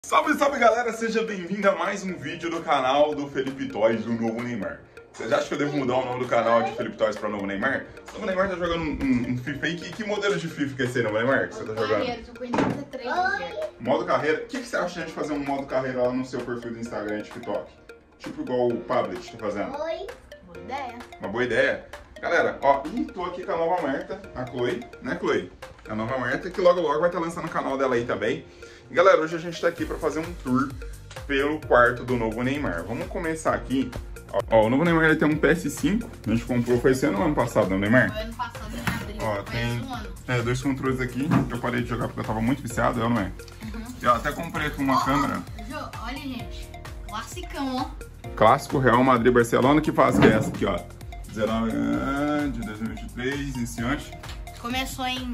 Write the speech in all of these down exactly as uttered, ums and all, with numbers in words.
Salve, salve galera, seja bem-vindo a mais um vídeo do canal do Felipe Toys, do novo Neymar. Vocês acham que eu devo mudar o nome do canal de Felipe Toys para o novo Neymar? O novo Neymar tá jogando um, um, um FIFA aí, que, que modelo de FIFA que é esse aí, novo Neymar, que você tá jogando? Carreira, tô com oitenta e três aqui. Modo carreira? O que, que você acha de a gente fazer um modo carreira lá no seu perfil do Instagram e TikTok? Tipo igual o Pablet tá fazendo? Oi. Boa ideia. Uma boa ideia? Galera, ó, e tô aqui com a nova Marta, a Chloe, né Chloe? A nova Marta, que logo logo vai estar lançando o canal dela aí também. E galera, hoje a gente tá aqui pra fazer um tour pelo quarto do novo Neymar. Vamos começar aqui. Ó, o novo Neymar ele tem um P S cinco, a gente comprou, foi esse ano ou ano passado, não, Neymar? Foi ano passado em abril. Ó, tem um ano. é, dois controles aqui, que eu parei de jogar porque eu tava muito viciado, eu não é? Uhum. Eu até comprei aqui uma oh, câmera. Oh, olha, gente, classicão, ó. Clássico Real Madrid Barcelona, que faz que é essa aqui, ó. dezenove de dois mil e vinte e três, iniciante. Começou em...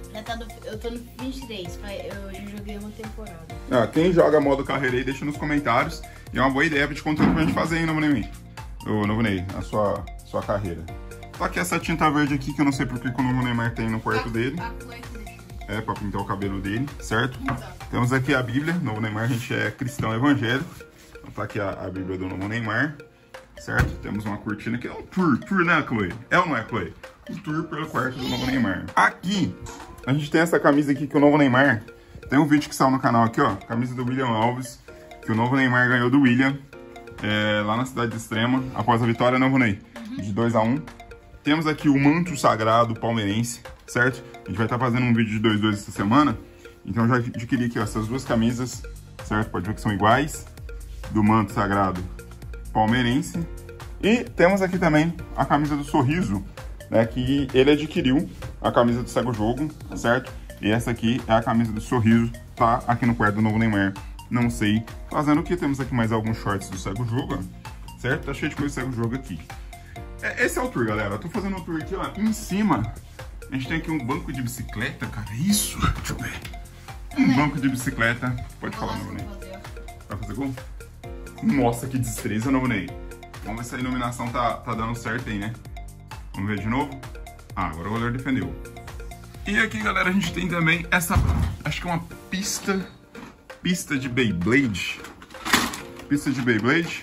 Eu tô no vinte e três, eu já joguei uma temporada. Ah, quem joga modo carreira aí, deixa nos comentários. E é uma boa ideia de conteúdo pra gente fazer aí, novo Ney. O novo Ney, a sua, sua carreira. Só que essa tinta verde aqui, que eu não sei porque que o novo Neymar tem no quarto a, dele. A cor que deixa. É, pra pintar o cabelo dele, certo? Exato. Temos aqui a Bíblia, novo Neymar, a gente é cristão evangélico. Então tá aqui a, a Bíblia do novo Neymar, certo? Temos uma cortina que é um tour, tour, né, Chloe? É ou não é, Chloe? Um tour pelo quarto do novo Neymar. Aqui, a gente tem essa camisa aqui que o novo Neymar... Tem um vídeo que saiu no canal aqui, ó. Camisa do William Alves, que o novo Neymar ganhou do William, é, lá na cidade de Extrema, após a vitória, novo Ney, uhum. de dois a um. Temos aqui o manto sagrado palmeirense, certo? A gente vai estar fazendo um vídeo de dois a dois essa semana. Então eu já adquiri aqui, ó, essas duas camisas, certo? Pode ver que são iguais, do manto sagrado palmeirense. E temos aqui também a camisa do Sorriso, né, que ele adquiriu, a camisa do Cego Jogo, certo? E essa aqui é a camisa do Sorriso, tá aqui no quarto do novo Neymar, não sei fazendo o que. Temos aqui mais alguns shorts do Cego Jogo, certo? Tá cheio de coisa do Cego Jogo aqui. É, esse é o tour, galera. Eu tô fazendo um tour aqui, ó, em cima. A gente tem aqui um banco de bicicleta, cara, isso? Deixa eu ver. Um banco de bicicleta, pode falar, novo Ney. Vai fazer gol? Nossa, que destreza, novo Ney. Vamos ver se a iluminação tá, tá dando certo aí, né? Vamos ver de novo? Ah, agora o goleiro defendeu. E aqui, galera, a gente tem também essa, acho que é uma pista, pista de Beyblade. Pista de Beyblade.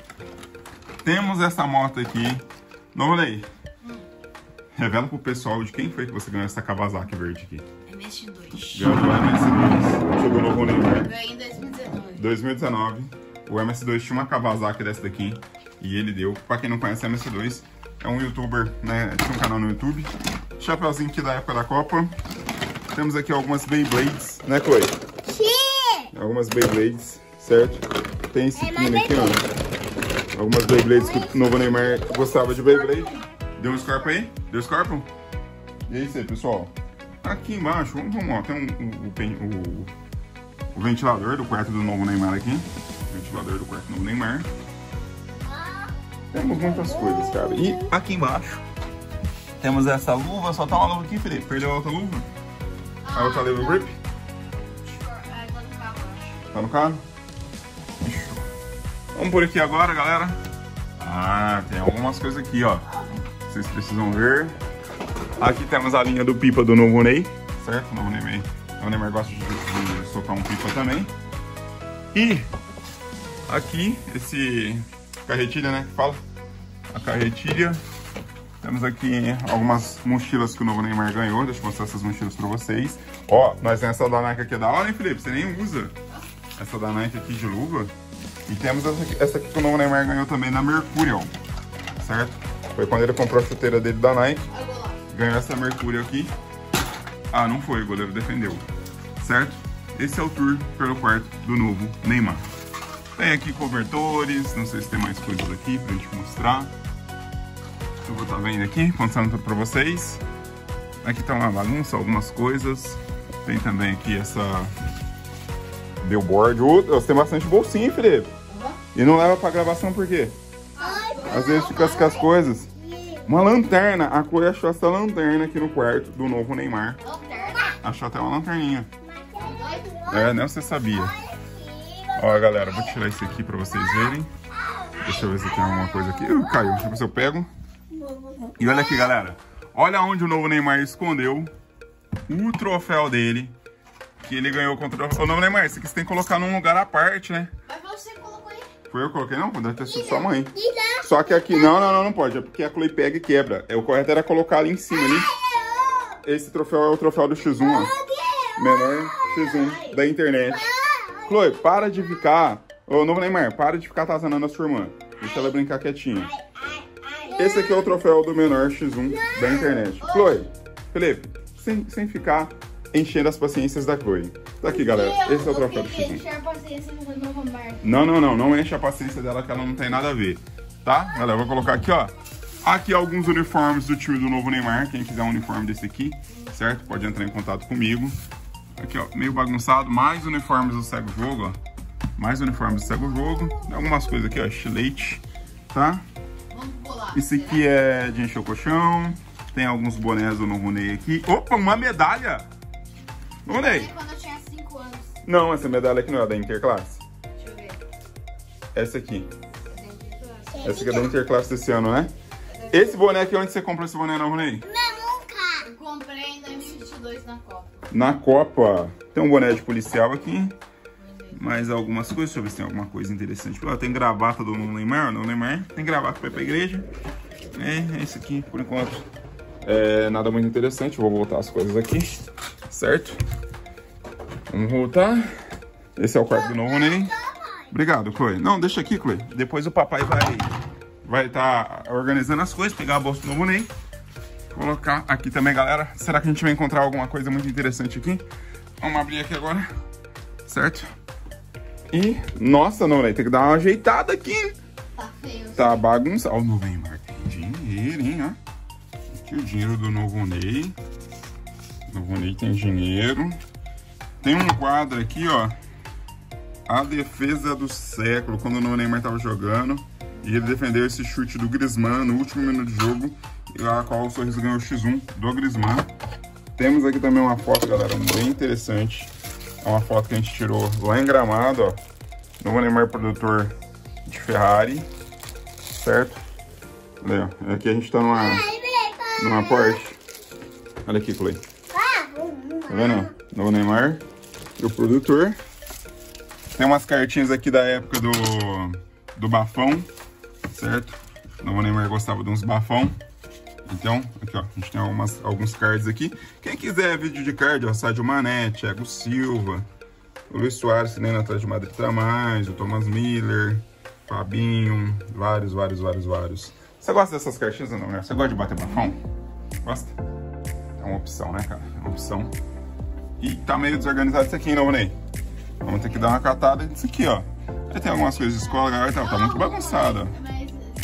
Temos essa moto aqui. Novo Ney, hum. revela pro pessoal de quem foi que você ganhou essa Kawasaki verde aqui. M S dois. Ganhou o M S dois. Jogou no novo Neymar. Ganhei em dois mil e dezenove. dois mil e dezenove. O M S dois tinha uma Kawasaki dessa daqui. E ele deu. Pra quem não conhece, M S dois é um youtuber, né? Tinha um canal no YouTube. Chapeuzinho aqui da época da Copa. Temos aqui algumas Beyblades, né, Chloe? Sim! Algumas Beyblades, certo? Tem esse pino aqui, ó. Algumas Beyblades que o novo Neymar gostava de Beyblade. Deu um Scorpion aí? Deu Scorpion? E é isso aí, pessoal. Aqui embaixo, vamos, vamos ó, tem um, o, o, o ventilador do quarto do novo Neymar aqui. Ventilador do quarto do novo Neymar. Temos muitas coisas, cara. E aqui embaixo temos essa luva, só tá uma luva aqui, Felipe. Perdeu a outra luva? A outra luva grip? Tá no carro? Vamos por aqui agora, galera. Ah, tem algumas coisas aqui, ó. Vocês precisam ver. Aqui temos a linha do pipa do novo Ney, certo? O novo Neymar, o novo Neymar gosta de, de soltar um pipa também. E aqui, esse carretilha, né, que fala? A carretilha. Temos aqui algumas mochilas que o novo Neymar ganhou. Deixa eu mostrar essas mochilas pra vocês. Ó, nós temos essa da Nike aqui, é da hora, hein, Felipe? Você nem usa. Essa da Nike aqui de luva. E temos essa aqui, essa aqui que o novo Neymar ganhou também na Mercurial, certo? Foi quando ele comprou a chuteira dele da Nike. Ganhou essa Mercurial aqui. Ah, não foi, o goleiro defendeu, certo? Esse é o tour pelo quarto do novo Neymar. Tem aqui cobertores, não sei se tem mais coisas aqui pra gente mostrar. Eu vou estar vendo aqui, mostrando tudo pra vocês. Aqui tá uma bagunça, algumas coisas. Tem também aqui essa billboard. Você tem bastante bolsinha, Felipe. Uhum. E não leva pra gravação por quê? Às vezes fica com as coisas. Uma lanterna. A Chloe achou essa lanterna aqui no quarto do novo Neymar. Lanterna? Achou até uma lanterninha. É, nem você sabia. Ó, galera, vou tirar isso aqui pra vocês verem. Deixa eu ver se tem alguma coisa aqui. Uh, caiu. Deixa eu ver se eu pego. E olha aqui, galera. Olha onde o novo Neymar escondeu o troféu dele que ele ganhou contra o novo Neymar. Esse aqui você tem que colocar num lugar à parte, né? Mas você colocou aí. Foi eu que coloquei? Não, deve ter sido sua mãe. Só que aqui, não, não, não, não pode. É porque a Chloe pega e quebra. É, o correto era colocar ali em cima, ali. Esse troféu é o troféu do X um, ó. Menor X um da internet. Chloe, para de ficar... Ô, novo Neymar, para de ficar atazanando a sua irmã. Deixa ela brincar quietinha. Esse aqui é o troféu do menor X um da internet. Chloe, Felipe, sem, sem ficar enchendo as paciências da Chloe. Tá aqui, galera. Esse é o troféu do X um. Não, não, não. Não enche a paciência dela que ela não tem nada a ver. Tá? Galera, vou colocar aqui, ó. Aqui alguns uniformes do time do novo Neymar. Quem quiser um uniforme desse aqui, certo? Pode entrar em contato comigo. Aqui, ó, meio bagunçado. Mais uniformes do Cego Jogo, ó. Mais uniformes do Cego Jogo. Algumas coisas aqui, ó. Estilete, tá? Vamos bolar. Esse aqui é de encher o colchão. Tem alguns bonés do novo Ney aqui. Opa, uma medalha! Novo Ney. Quando eu tinha cinco anos. Não, essa medalha aqui não é da Interclasse. Deixa eu ver. Essa aqui. É da Interclasse. Essa aqui é da Interclasse desse ano, né? Esse boné aqui, onde você comprou esse boné, novo Ney? Eu comprei em dois mil e vinte e dois na Copa. Na Copa. Tem um boné de policial aqui. Mais algumas coisas. Deixa eu ver se tem alguma coisa interessante. Ó, tem gravata do Neymar, não Neymar. Tem gravata pra ir pra igreja. É, é esse aqui, por enquanto. É nada muito interessante. Vou voltar as coisas aqui. Certo? Vamos voltar. Esse é o quarto do novo Ney. Obrigado, Chloe. Não, deixa aqui, Chloe. Depois o papai vai vai estar tá organizando as coisas. Pegar a bolsa do novo Ney. Colocar aqui também, galera. Será que a gente vai encontrar alguma coisa muito interessante aqui? Vamos abrir aqui agora. Certo? E, nossa, não, tem que dar uma ajeitada aqui. Tá feio. Tá bagunçado. Ó, o novo Neymar tem dinheiro, hein, ó. Aqui o dinheiro do novo Ney. O novo Ney tem dinheiro. Tem um quadro aqui, ó. A defesa do século, quando o novo Neymar tava jogando. E ele defendeu esse chute do Griezmann no último minuto de jogo. A qual o Sorriso ganhou o X um do Griezmann. Temos aqui também uma foto, galera, bem interessante. É uma foto que a gente tirou lá em Gramado, ó. Novo Neymar, produtor de Ferrari. Certo? Olha, ó. Aqui a gente tá numa, numa Porsche. Olha aqui, Chloe. Tá vendo? Novo Neymar e o produtor. Tem umas cartinhas aqui da época do, do bafão. Certo? Novo Neymar gostava de uns bafão. Então, aqui ó, a gente tem algumas, alguns cards aqui. Quem quiser vídeo de card, ó, Sadio Mané, Thiago Silva, o Luiz Soares, né, na Atlético de Madrid tá mais, o Thomas Miller, Fabinho, vários, vários, vários, vários. Você gosta dessas cartinhas ou não, né? Você gosta de bater bafão? Gosta? É uma opção, né, cara? É uma opção. E tá meio desorganizado isso aqui, hein, novo Ney? Vamos ter que dar uma catada nisso aqui, ó. Aí tem algumas coisas de escola, galera, tá, tá muito bagunçado, ó.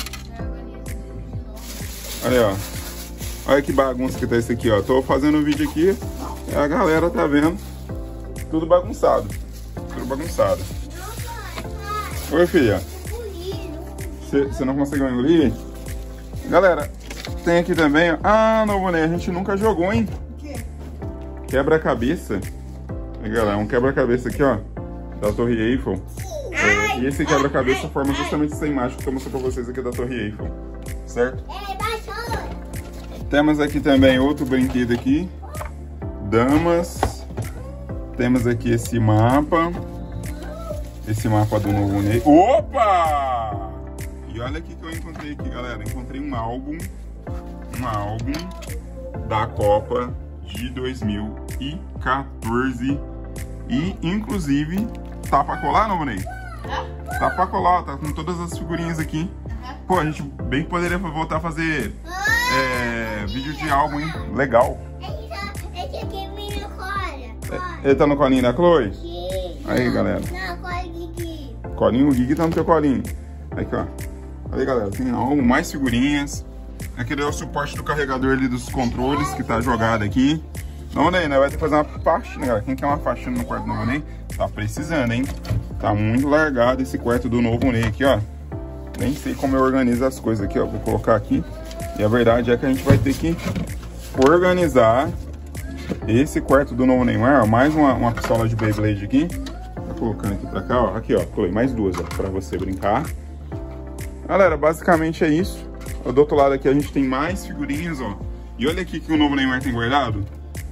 Olha, ó. Olha que bagunça que tá esse aqui, ó. Tô fazendo um vídeo aqui e a galera tá vendo tudo bagunçado. Tudo bagunçado. Oi, filha. Você não conseguiu engolir? Galera, tem aqui também, ó. Ah, novo Ney, a gente nunca jogou, hein? Quebra-cabeça. Aí, galera, um quebra-cabeça aqui, ó. Da Torre Eiffel. É, e esse quebra-cabeça forma justamente essa imagem que eu mostrei pra vocês aqui da Torre Eiffel. Certo? Temos aqui também outro brinquedo aqui. Damas. Temos aqui esse mapa. Esse mapa do novo Ney. Opa! E olha aqui que eu encontrei aqui, galera. Encontrei um álbum. Um álbum da Copa de dois mil e quatorze. E, inclusive, tá pra colar, novo Ney? Tá pra colar, tá com todas as figurinhas aqui. Pô, a gente bem que poderia voltar a fazer é, vídeo de álbum, hein? Legal. Esse aqui vira cola. Ele tá no colinho da Chloe? Sim. Aí, galera. Não, cola Gigi. Colinho, o Gigi tá no teu colinho. Aqui, ó. Aí, galera, tem álbum, mais figurinhas. Aqui é o suporte do carregador ali dos controles que tá jogado aqui. Não, Ney, né? Vai ter que fazer uma faxina, galera. Quem quer uma faxina no quarto do novo Ney, tá precisando, hein? Tá muito largado esse quarto do novo Ney aqui, ó. Nem sei como eu organizo as coisas aqui, ó. Vou colocar aqui. E a verdade é que a gente vai ter que organizar esse quarto do novo Neymar, ó. Mais uma, uma pistola de Beyblade aqui. Tá colocando aqui pra cá, ó. Aqui, ó. Chloe, mais duas, ó. Pra você brincar. Galera, basicamente é isso. Do outro lado aqui a gente tem mais figurinhas, ó. E olha aqui que o novo Neymar tem guardado.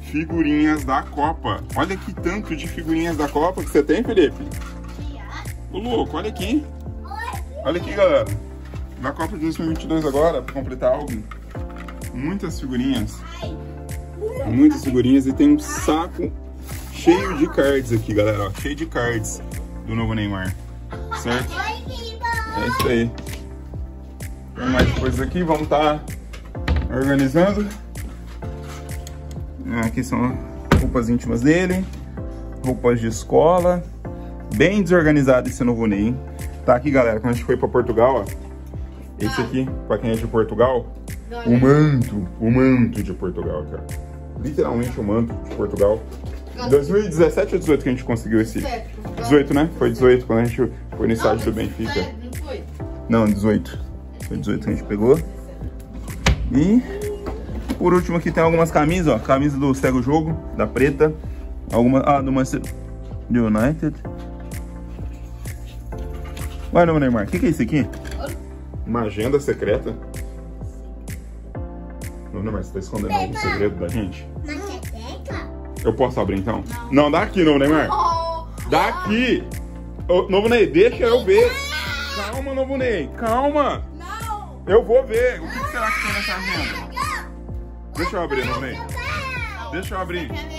figurinhas da Copa. Olha que tanto de figurinhas da Copa que você tem, Felipe. Ô, louco, olha aqui. Olha aqui, galera. Da Copa de dois mil e vinte e dois agora, pra completar algo. Muitas figurinhas. Muitas figurinhas e tem um saco cheio de cards aqui, galera. Ó, cheio de cards do novo Neymar. Certo? É isso aí. Tem mais coisas aqui, vamos estar organizando. Aqui são roupas íntimas dele. Roupas de escola. Bem desorganizado esse novo Ney. Tá aqui, galera, quando a gente foi pra Portugal, ó. Esse aqui, pra quem é de Portugal, o manto, o manto de Portugal, cara. Literalmente o manto de Portugal. Em dois mil e dezessete ou dezoito que a gente conseguiu esse? dezoito, né? Foi dezoito, quando a gente foi no estádio do Benfica. Não, dezoito. Foi dezoito que a gente pegou. E por último aqui tem algumas camisas, ó. Camisa do Cego Jogo, da preta. Alguma, ah, do Manchester United. Vai, não, Neymar. O que, que é isso aqui? Uma agenda secreta. Não, Neymar, você tá escondendo algum segredo da gente? Uma teteca? Eu posso abrir então? Não, não daqui não, Neymar. Daqui! Ô, novo Ney, deixa eu ver. Calma, novo Ney, calma. Não! Eu vou ver. O que será que tem nessa agenda? Deixa eu abrir, novo Ney. Deixa eu abrir.